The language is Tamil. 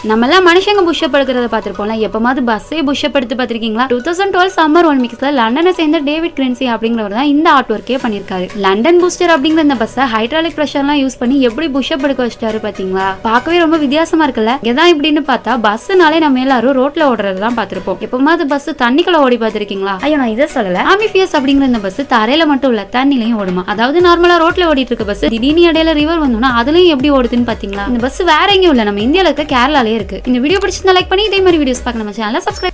நம்ம எல்லாம் மனுஷங்க புஷ்அப் எடுக்கிறத பார்த்திருப்போம்ல. எப்பமாவது பஸ்ஸே புஷ்அப் எடுத்து பார்த்திருக்கீங்களா? 2012 சம்மர் ஒலிம்பிக்ஸ்ல லண்டனை சேர்ந்த டேவிட் கிரென்சி அப்படிங்கிறவர் தான் இந்த ஆர்ட் ஒர்க்கே பண்ணிருக்காரு. லண்டன் பூஸ்டர் அப்படிங்கிற இந்த பஸ்ஸை ஹைட்ராலிக் பிரஷர்லாம் யூஸ் பண்ணி எப்படி புஷ்அப் எடுக்க வச்சிட்டாரு பாத்தீங்களா? பார்க்கவே ரொம்ப வித்தியாசமா இருக்குல்ல. எதான் இப்படின்னு பார்த்தா பஸ்னாலே நம்ம எல்லாரும் ரோட்ல ஓடுறது தான் பார்த்திருப்போம். எப்பமாவது பஸ் தண்ணிக்குள்ள ஓடி பார்த்திருக்கீங்களா? ஐயோ நான் இதை சொல்லல. ஆம்பிஃபியஸ் அப்படிங்கிற இந்த பஸ் தரையில மட்டும் இல்ல தண்ணிலையும் ஓடுமா. அதாவது நார்மலா ரோட்ல ஓடிட்டு இருக்க பஸ் திடீர்னு இடையில ரிவர் வந்தோம்னா அதுலயும் எப்படி ஓடுதுன்னு பாத்தீங்களா? இந்த பஸ் வேற எங்கேயும் இல்ல, நம்ம இந்தியால இருக்க கேரளாலே இருக்கு. இந்த வீடியோ பிடிச்சிருந்தா லைக் பண்ணி இதே மாதிரி வீடியோஸ் பார்க்க நம்ம சேனலை சப்ஸ்கிரைப்